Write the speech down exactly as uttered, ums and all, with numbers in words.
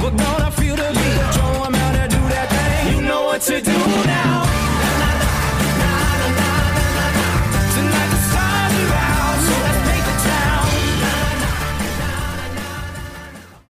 We're gonna feel the beat. Throw 'em out and do that thing. You know what to do now.